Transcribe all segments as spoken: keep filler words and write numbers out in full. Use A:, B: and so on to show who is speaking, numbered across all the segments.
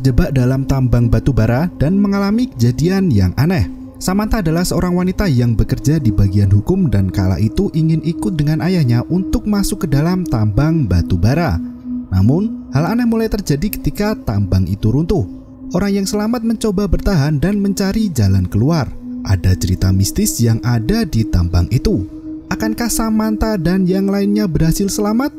A: terjebak dalam tambang batu bara dan mengalami kejadian yang aneh. Samantha adalah seorang wanita yang bekerja di bagian hukum dan kala itu ingin ikut dengan ayahnya untuk masuk ke dalam tambang batu bara. Namun, hal aneh mulai terjadi ketika tambang itu runtuh. Orang yang selamat mencoba bertahan dan mencari jalan keluar. Ada cerita mistis yang ada di tambang itu. Akankah Samantha dan yang lainnya berhasil selamat?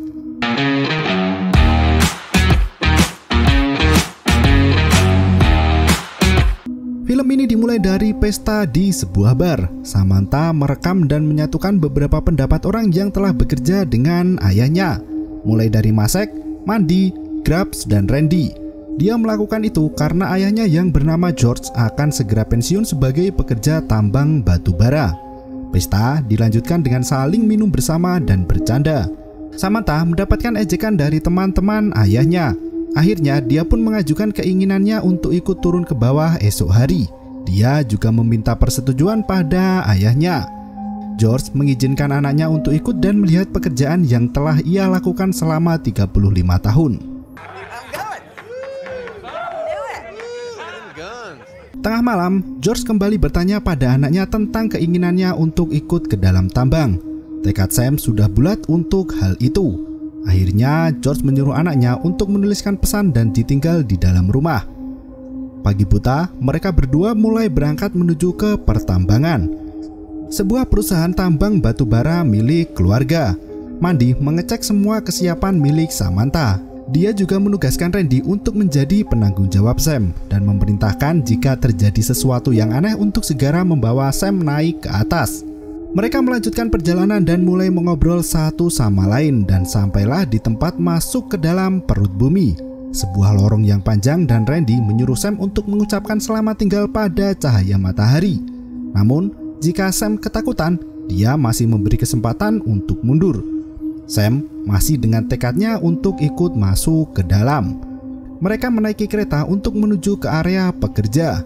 A: Film ini dimulai dari pesta di sebuah bar. Samantha merekam dan menyatukan beberapa pendapat orang yang telah bekerja dengan ayahnya, mulai dari Masek, Mandy, Grubbs, dan Randy. Dia melakukan itu karena ayahnya yang bernama George akan segera pensiun sebagai pekerja tambang batu bara. Pesta dilanjutkan dengan saling minum bersama dan bercanda. Samantha mendapatkan ejekan dari teman-teman ayahnya. Akhirnya dia pun mengajukan keinginannya untuk ikut turun ke bawah esok hari. Dia juga meminta persetujuan pada ayahnya. George mengizinkan anaknya untuk ikut dan melihat pekerjaan yang telah ia lakukan selama tiga puluh lima tahun. Tengah malam, George kembali bertanya pada anaknya tentang keinginannya untuk ikut ke dalam tambang. Tekad Sam sudah bulat untuk hal itu. Akhirnya George menyuruh anaknya untuk menuliskan pesan dan ditinggal di dalam rumah. Pagi buta, mereka berdua mulai berangkat menuju ke pertambangan, sebuah perusahaan tambang batu bara milik keluarga. Mandy mengecek semua kesiapan milik Samantha. Dia juga menugaskan Randy untuk menjadi penanggung jawab Sam dan memerintahkan jika terjadi sesuatu yang aneh untuk segera membawa Sam naik ke atas. Mereka melanjutkan perjalanan dan mulai mengobrol satu sama lain dan sampailah di tempat masuk ke dalam perut bumi, sebuah lorong yang panjang, dan Randy menyuruh Sam untuk mengucapkan selamat tinggal pada cahaya matahari. Namun, jika Sam ketakutan, dia masih memberi kesempatan untuk mundur. Sam masih dengan tekadnya untuk ikut masuk ke dalam. Mereka menaiki kereta untuk menuju ke area pekerja.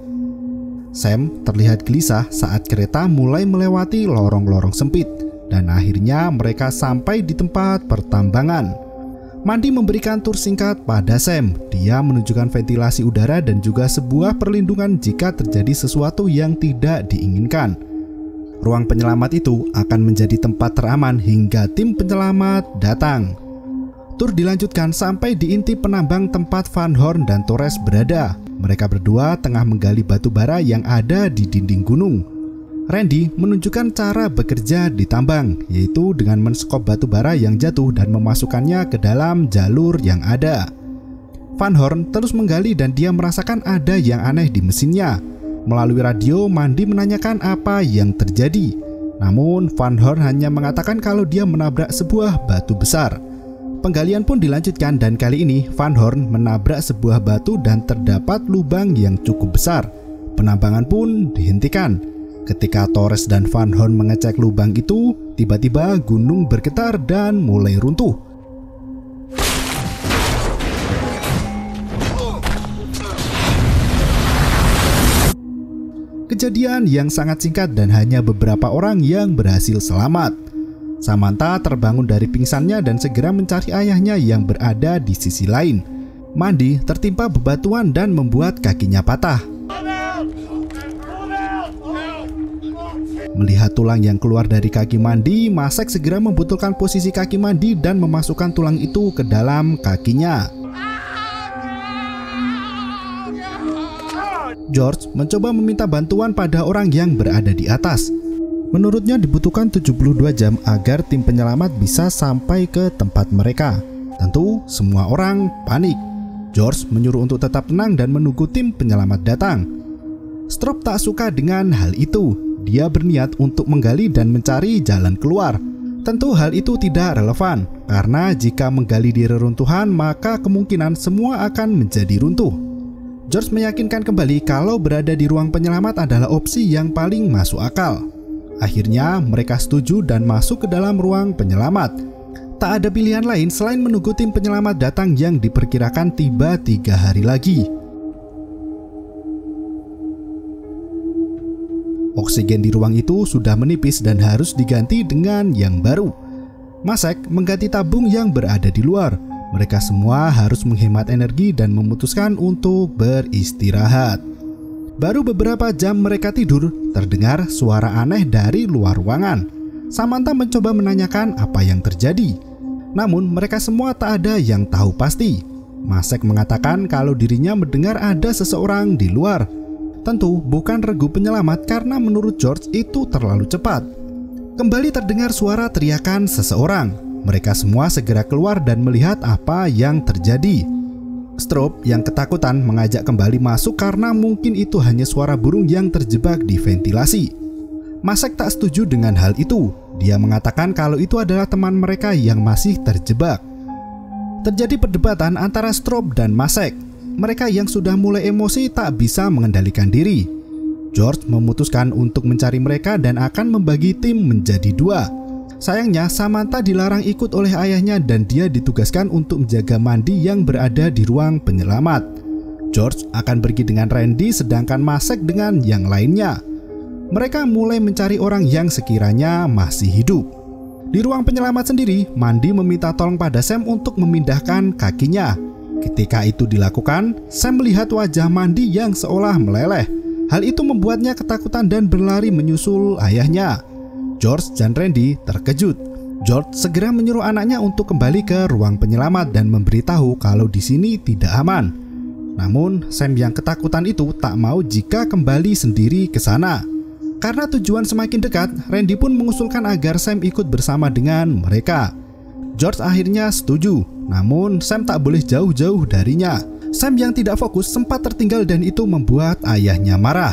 A: Sam terlihat gelisah saat kereta mulai melewati lorong-lorong sempit dan akhirnya mereka sampai di tempat pertambangan. Mandy memberikan tur singkat pada Sam. Dia menunjukkan ventilasi udara dan juga sebuah perlindungan jika terjadi sesuatu yang tidak diinginkan. Ruang penyelamat itu akan menjadi tempat teraman hingga tim penyelamat datang. Tur dilanjutkan sampai di inti penambang tempat Van Horn dan Torres berada. Mereka berdua tengah menggali batu bara yang ada di dinding gunung. Randy menunjukkan cara bekerja di tambang, yaitu dengan menskop batu bara yang jatuh dan memasukkannya ke dalam jalur yang ada. Van Horn terus menggali dan dia merasakan ada yang aneh di mesinnya. Melalui radio, Mandy menanyakan apa yang terjadi. Namun Van Horn hanya mengatakan kalau dia menabrak sebuah batu besar. Penggalian pun dilanjutkan dan kali ini Van Horn menabrak sebuah batu dan terdapat lubang yang cukup besar. Penambangan pun dihentikan. Ketika Torres dan Van Horn mengecek lubang itu, tiba-tiba gunung bergetar dan mulai runtuh. Kejadian yang sangat singkat dan hanya beberapa orang yang berhasil selamat. Samantha terbangun dari pingsannya dan segera mencari ayahnya yang berada di sisi lain. Mandy tertimpa bebatuan dan membuat kakinya patah. Melihat tulang yang keluar dari kaki Mandy, Masek segera membutuhkan posisi kaki Mandy dan memasukkan tulang itu ke dalam kakinya. George mencoba meminta bantuan pada orang yang berada di atas. Menurutnya dibutuhkan tujuh puluh dua jam agar tim penyelamat bisa sampai ke tempat mereka. Tentu semua orang panik. George menyuruh untuk tetap tenang dan menunggu tim penyelamat datang. Strop tak suka dengan hal itu. Dia berniat untuk menggali dan mencari jalan keluar. Tentu hal itu tidak relevan, karena jika menggali di reruntuhan maka kemungkinan semua akan menjadi runtuh. George meyakinkan kembali kalau berada di ruang penyelamat adalah opsi yang paling masuk akal. Akhirnya mereka setuju dan masuk ke dalam ruang penyelamat. Tak ada pilihan lain selain menunggu tim penyelamat datang yang diperkirakan tiba tiga hari lagi. Oksigen di ruang itu sudah menipis dan harus diganti dengan yang baru. Masek mengganti tabung yang berada di luar. Mereka semua harus menghemat energi dan memutuskan untuk beristirahat. Baru beberapa jam mereka tidur, terdengar suara aneh dari luar ruangan. Samantha mencoba menanyakan apa yang terjadi. Namun mereka semua tak ada yang tahu pasti. Masek mengatakan kalau dirinya mendengar ada seseorang di luar. Tentu bukan regu penyelamat karena menurut George itu terlalu cepat. Kembali terdengar suara teriakan seseorang. Mereka semua segera keluar dan melihat apa yang terjadi. Stroop yang ketakutan mengajak kembali masuk karena mungkin itu hanya suara burung yang terjebak di ventilasi. Masek tak setuju dengan hal itu. Dia mengatakan kalau itu adalah teman mereka yang masih terjebak. Terjadi perdebatan antara Stroop dan Masek. Mereka yang sudah mulai emosi tak bisa mengendalikan diri. George memutuskan untuk mencari mereka dan akan membagi tim menjadi dua. Sayangnya Samantha dilarang ikut oleh ayahnya dan dia ditugaskan untuk menjaga Mandy yang berada di ruang penyelamat. George akan pergi dengan Randy sedangkan Masek dengan yang lainnya. Mereka mulai mencari orang yang sekiranya masih hidup. Di ruang penyelamat sendiri, Mandy meminta tolong pada Sam untuk memindahkan kakinya. Ketika itu dilakukan, Sam melihat wajah Mandy yang seolah meleleh. Hal itu membuatnya ketakutan dan berlari menyusul ayahnya. George dan Randy terkejut. George segera menyuruh anaknya untuk kembali ke ruang penyelamat dan memberitahu kalau di sini tidak aman. Namun, Sam yang ketakutan itu tak mau jika kembali sendiri ke sana. Karena tujuan semakin dekat, Randy pun mengusulkan agar Sam ikut bersama dengan mereka. George akhirnya setuju, namun Sam tak boleh jauh-jauh darinya. Sam yang tidak fokus sempat tertinggal dan itu membuat ayahnya marah.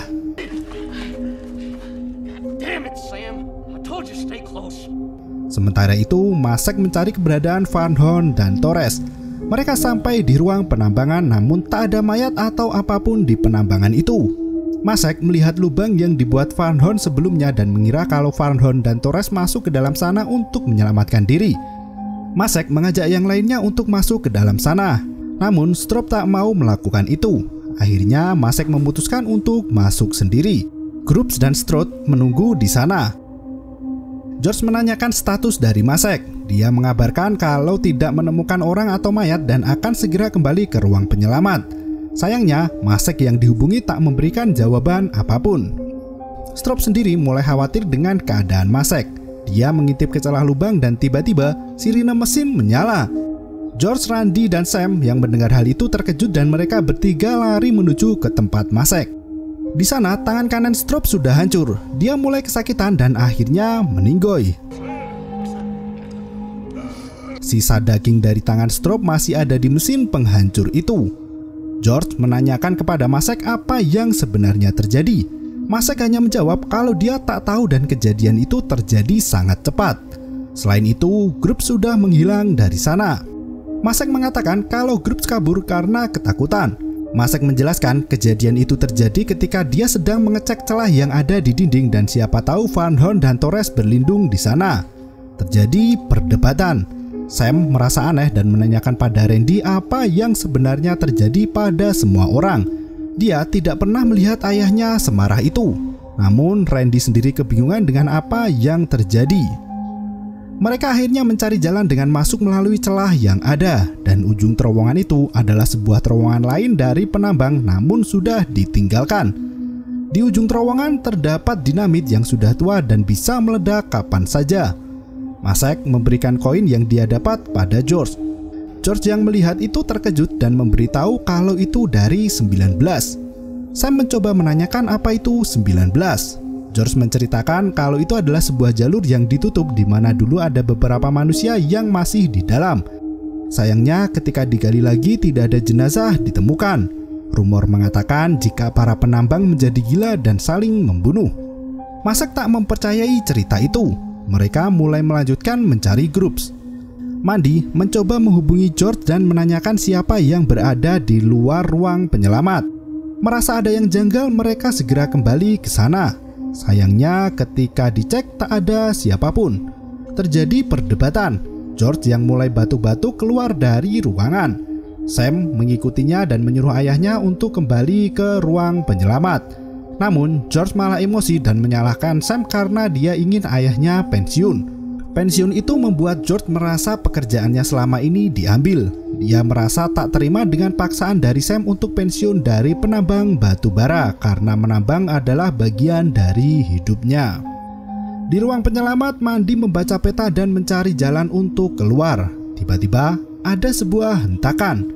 A: Sementara itu, Masek mencari keberadaan Van Horn dan Torres. Mereka sampai di ruang penambangan namun tak ada mayat atau apapun di penambangan itu. Masek melihat lubang yang dibuat Van Horn sebelumnya dan mengira kalau Van Horn dan Torres masuk ke dalam sana untuk menyelamatkan diri. Masek mengajak yang lainnya untuk masuk ke dalam sana. Namun Stroop tak mau melakukan itu. Akhirnya Masek memutuskan untuk masuk sendiri. Grups dan Stroop menunggu di sana. George menanyakan status dari Masek. Dia mengabarkan kalau tidak menemukan orang atau mayat dan akan segera kembali ke ruang penyelamat. Sayangnya, Masek yang dihubungi tak memberikan jawaban apapun. Stroop sendiri mulai khawatir dengan keadaan Masek. Dia mengintip ke celah lubang dan tiba-tiba sirine mesin menyala. George, Randy, dan Sam yang mendengar hal itu terkejut dan mereka bertiga lari menuju ke tempat Masek. Di sana, tangan kanan Stroop sudah hancur. Dia mulai kesakitan dan akhirnya meninggoy. Sisa daging dari tangan Stroop masih ada di mesin penghancur itu. George menanyakan kepada Masek apa yang sebenarnya terjadi. Masek hanya menjawab kalau dia tak tahu dan kejadian itu terjadi sangat cepat. Selain itu, grup sudah menghilang dari sana. Masek mengatakan kalau grup kabur karena ketakutan. Masek menjelaskan kejadian itu terjadi ketika dia sedang mengecek celah yang ada di dinding dan siapa tahu Van Horn dan Torres berlindung di sana. Terjadi perdebatan. Sam merasa aneh dan menanyakan pada Randy apa yang sebenarnya terjadi pada semua orang. Dia tidak pernah melihat ayahnya semarah itu. Namun Randy sendiri kebingungan dengan apa yang terjadi. Mereka akhirnya mencari jalan dengan masuk melalui celah yang ada, dan ujung terowongan itu adalah sebuah terowongan lain dari penambang namun sudah ditinggalkan. Di ujung terowongan terdapat dinamit yang sudah tua dan bisa meledak kapan saja. Masek memberikan koin yang dia dapat pada George. George yang melihat itu terkejut dan memberitahu kalau itu dari sembilan belas. Sam mencoba menanyakan apa itu sembilan belas. George menceritakan kalau itu adalah sebuah jalur yang ditutup di mana dulu ada beberapa manusia yang masih di dalam. Sayangnya ketika digali lagi tidak ada jenazah ditemukan. Rumor mengatakan jika para penambang menjadi gila dan saling membunuh. Masek tak mempercayai cerita itu. Mereka mulai melanjutkan mencari grups. Mandy mencoba menghubungi George dan menanyakan siapa yang berada di luar ruang penyelamat. Merasa ada yang janggal, mereka segera kembali ke sana. Sayangnya ketika dicek tak ada siapapun. Terjadi perdebatan. George yang mulai batuk-batuk keluar dari ruangan. Sam mengikutinya dan menyuruh ayahnya untuk kembali ke ruang penyelamat. Namun George malah emosi dan menyalahkan Sam karena dia ingin ayahnya pensiun. Pensiun itu membuat George merasa pekerjaannya selama ini diambil. Dia merasa tak terima dengan paksaan dari Sam untuk pensiun dari penambang batu bara karena menambang adalah bagian dari hidupnya. Di ruang penyelamat, Mandy membaca peta dan mencari jalan untuk keluar. Tiba-tiba ada sebuah hentakan.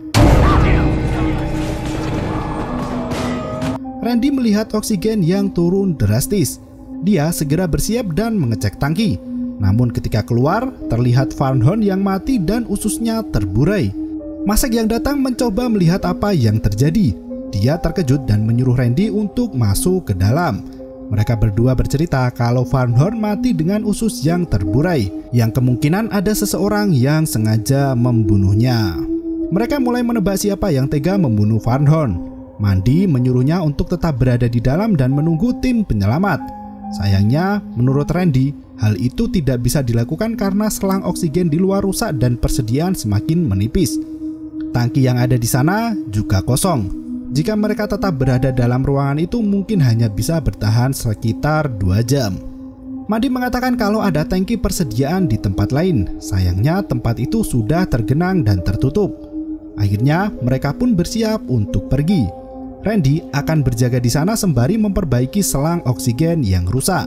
A: Randy melihat oksigen yang turun drastis. Dia segera bersiap dan mengecek tangki. Namun ketika keluar, terlihat Farnhorn yang mati dan ususnya terburai. Masek yang datang mencoba melihat apa yang terjadi. Dia terkejut dan menyuruh Randy untuk masuk ke dalam. Mereka berdua bercerita kalau Farnhorn mati dengan usus yang terburai, yang kemungkinan ada seseorang yang sengaja membunuhnya. Mereka mulai menebak siapa yang tega membunuh Farnhorn. Mandy menyuruhnya untuk tetap berada di dalam dan menunggu tim penyelamat. Sayangnya, menurut Randy, hal itu tidak bisa dilakukan karena selang oksigen di luar rusak dan persediaan semakin menipis. Tangki yang ada di sana juga kosong. Jika mereka tetap berada dalam ruangan itu, mungkin hanya bisa bertahan sekitar dua jam. Mandy mengatakan kalau ada tangki persediaan di tempat lain. Sayangnya tempat itu sudah tergenang dan tertutup. Akhirnya mereka pun bersiap untuk pergi. Randy akan berjaga di sana sembari memperbaiki selang oksigen yang rusak.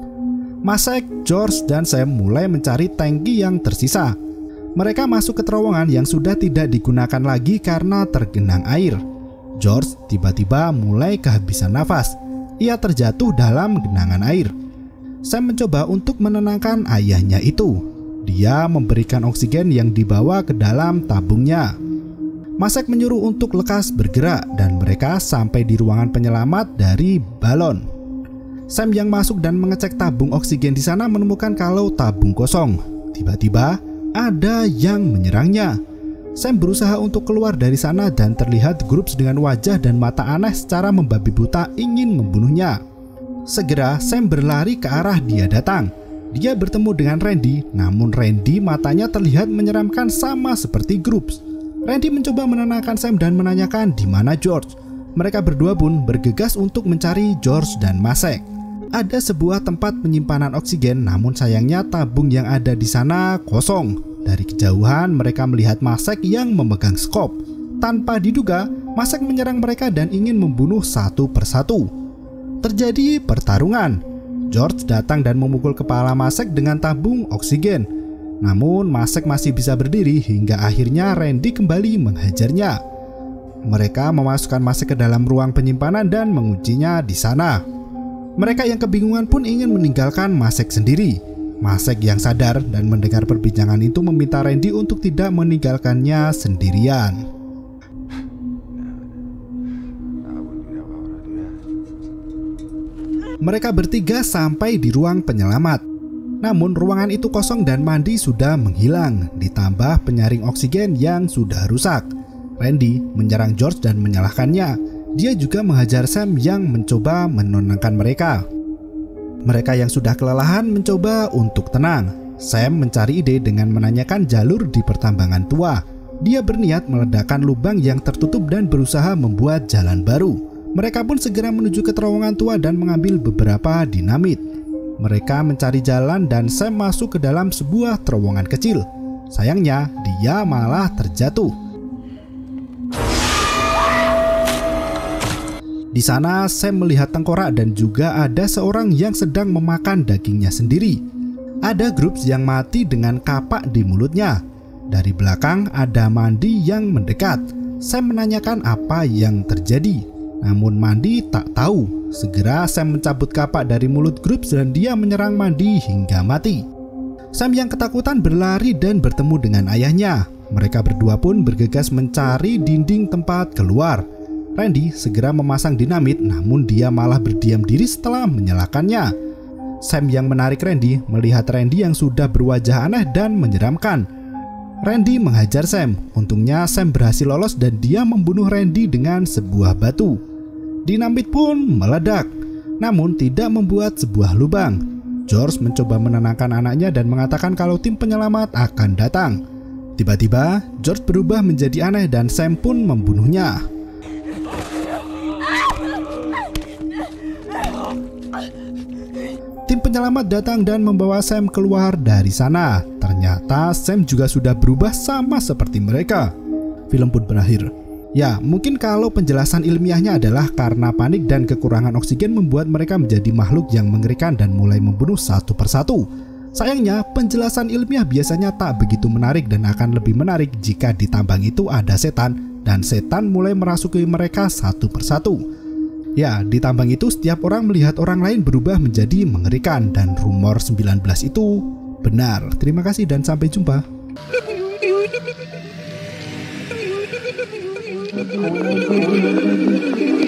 A: Masek, George, dan Sam mulai mencari tangki yang tersisa. Mereka masuk ke terowongan yang sudah tidak digunakan lagi karena tergenang air. George tiba-tiba mulai kehabisan nafas. Ia terjatuh dalam genangan air. Sam mencoba untuk menenangkan ayahnya itu. Dia memberikan oksigen yang dibawa ke dalam tabungnya. Masek menyuruh untuk lekas bergerak dan mereka sampai di ruangan penyelamat dari balon. Sam yang masuk dan mengecek tabung oksigen di sana menemukan kalau tabung kosong. Tiba-tiba ada yang menyerangnya. Sam berusaha untuk keluar dari sana dan terlihat grup dengan wajah dan mata aneh secara membabi buta ingin membunuhnya. Segera Sam berlari ke arah dia datang. Dia bertemu dengan Randy, namun Randy matanya terlihat menyeramkan sama seperti grup. Randy mencoba menenangkan Sam dan menanyakan di mana George. Mereka berdua pun bergegas untuk mencari George dan Masek. Ada sebuah tempat penyimpanan oksigen, namun sayangnya tabung yang ada di sana kosong. Dari kejauhan mereka melihat Masek yang memegang skop. Tanpa diduga, Masek menyerang mereka dan ingin membunuh satu persatu. Terjadi pertarungan. George datang dan memukul kepala Masek dengan tabung oksigen. Namun Masek masih bisa berdiri hingga akhirnya Randy kembali menghajarnya. Mereka memasukkan Masek ke dalam ruang penyimpanan dan menguncinya di sana. Mereka yang kebingungan pun ingin meninggalkan Masek sendiri. Masek yang sadar dan mendengar perbincangan itu meminta Randy untuk tidak meninggalkannya sendirian. Mereka bertiga sampai di ruang penyelamat. Namun ruangan itu kosong dan Mandy sudah menghilang, ditambah penyaring oksigen yang sudah rusak. Randy menyerang George dan menyalahkannya. Dia juga menghajar Sam yang mencoba menenangkan mereka. Mereka yang sudah kelelahan mencoba untuk tenang. Sam mencari ide dengan menanyakan jalur di pertambangan tua. Dia berniat meledakkan lubang yang tertutup dan berusaha membuat jalan baru. Mereka pun segera menuju ke terowongan tua dan mengambil beberapa dinamit. Mereka mencari jalan dan Sam masuk ke dalam sebuah terowongan kecil. Sayangnya, dia malah terjatuh. Di sana, Sam melihat tengkorak dan juga ada seorang yang sedang memakan dagingnya sendiri. Ada grup yang mati dengan kapak di mulutnya. Dari belakang ada Mandy yang mendekat. Sam menanyakan apa yang terjadi. Namun Mandy tak tahu. Segera Sam mencabut kapak dari mulut grup dan dia menyerang Mandy hingga mati. Sam yang ketakutan berlari dan bertemu dengan ayahnya. Mereka berdua pun bergegas mencari dinding tempat keluar. Randy segera memasang dinamit, namun dia malah berdiam diri setelah menyalakannya. Sam yang menarik Randy melihat Randy yang sudah berwajah aneh dan menyeramkan. Randy menghajar Sam. Untungnya Sam berhasil lolos dan dia membunuh Randy dengan sebuah batu. Dinamit pun meledak, namun tidak membuat sebuah lubang. George mencoba menenangkan anaknya dan mengatakan kalau tim penyelamat akan datang. Tiba-tiba, George berubah menjadi aneh dan Sam pun membunuhnya. Tim penyelamat datang dan membawa Sam keluar dari sana. Ternyata Sam juga sudah berubah sama seperti mereka. Film pun berakhir. Ya, mungkin kalau penjelasan ilmiahnya adalah karena panik dan kekurangan oksigen membuat mereka menjadi makhluk yang mengerikan dan mulai membunuh satu persatu. Sayangnya, penjelasan ilmiah biasanya tak begitu menarik dan akan lebih menarik jika di tambang itu ada setan dan setan mulai merasuki mereka satu persatu. Ya, di tambang itu setiap orang melihat orang lain berubah menjadi mengerikan dan rumor sembilan belas itu benar. Terima kasih dan sampai jumpa.
B: Thank you.